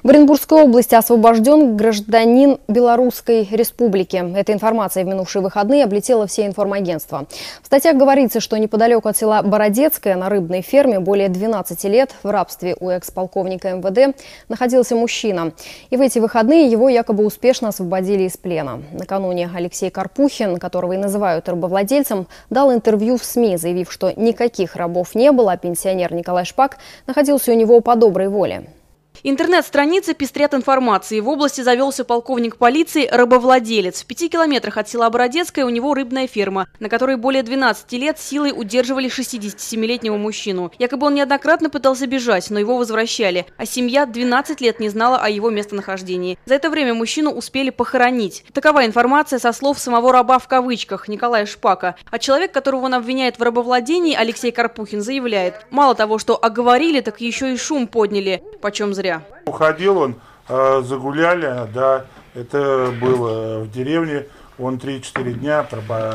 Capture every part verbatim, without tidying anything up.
В Оренбургской области освобожден гражданин Белорусской республики. Эта информация в минувшие выходные облетела все информагентства. В статьях говорится, что неподалеку от села Бородецкое на рыбной ферме более двенадцати лет в рабстве у экс-полковника эм вэ дэ находился мужчина. И в эти выходные его якобы успешно освободили из плена. Накануне Алексей Карпухин, которого и называют рабовладельцем, дал интервью в СМИ, заявив, что никаких рабов не было, а пенсионер Николай Шпак находился у него по доброй воле. Интернет-страницы пестрят информацией. В области завелся полковник полиции, рабовладелец. В пяти километрах от села Бородецкое у него рыбная ферма, на которой более двенадцати лет силой удерживали шестидесятисемилетнего мужчину. Якобы он неоднократно пытался бежать, но его возвращали. А семья двенадцать лет не знала о его местонахождении. За это время мужчину успели похоронить. Такова информация со слов самого раба в кавычках Николая Шпака. А человек, которого он обвиняет в рабовладении, Алексей Карпухин, заявляет: мало того, что оговорили, так еще и шум подняли. Почем зря. Уходил он, э, загуляли, да, это было в деревне, он три-четыре дня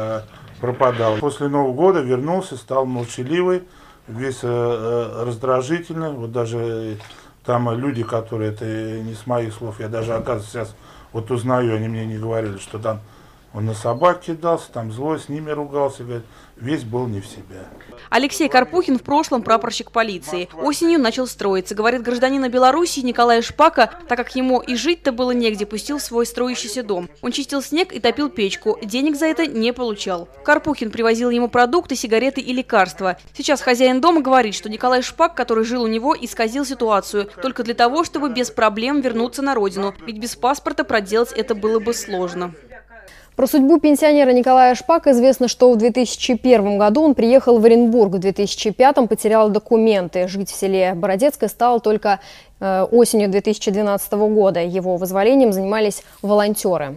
пропадал. После Нового года вернулся, стал молчаливый, весь э, раздражительный, вот даже там люди, которые, это не с моих слов, я даже, оказывается, сейчас вот узнаю, они мне не говорили, что там он на собак кидался, там злой, с ними ругался, говорит, весь был не в себя. Алексей Карпухин в прошлом прапорщик полиции. Осенью начал строиться. Говорит, гражданина Белоруссии Николая Шпака, так как ему и жить-то было негде, пустил в свой строящийся дом. Он чистил снег и топил печку. Денег за это не получал. Карпухин привозил ему продукты, сигареты и лекарства. Сейчас хозяин дома говорит, что Николай Шпак, который жил у него, исказил ситуацию только для того, чтобы без проблем вернуться на родину. Ведь без паспорта проделать это было бы сложно. Про судьбу пенсионера Николая Шпака известно, что в две тысячи первом году он приехал в Оренбург, в две тысячи пятом потерял документы. Жить в селе Бородецкое стал только э, осенью две тысячи двенадцатого года. Его вызволением занимались волонтеры.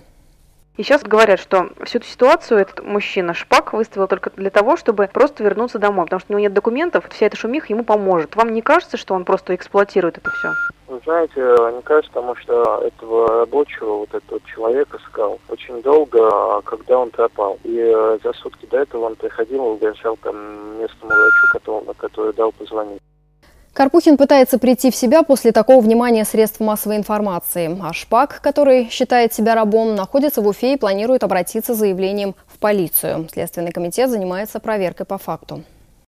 И сейчас говорят, что всю эту ситуацию этот мужчина Шпак выставил только для того, чтобы просто вернуться домой, потому что у него нет документов, вся эта шумиха ему поможет. Вам не кажется, что он просто эксплуатирует это все? Вы знаете, не кажется, потому что этого рабочего, вот этого человека искал очень долго, когда он пропал. И за сутки до этого он приходил и угрожал там местному врачу, которому, который дал позвонить. Карпухин пытается прийти в себя после такого внимания средств массовой информации. А Шпак, который считает себя рабом, находится в Уфе и планирует обратиться с заявлением в полицию. Следственный комитет занимается проверкой по факту.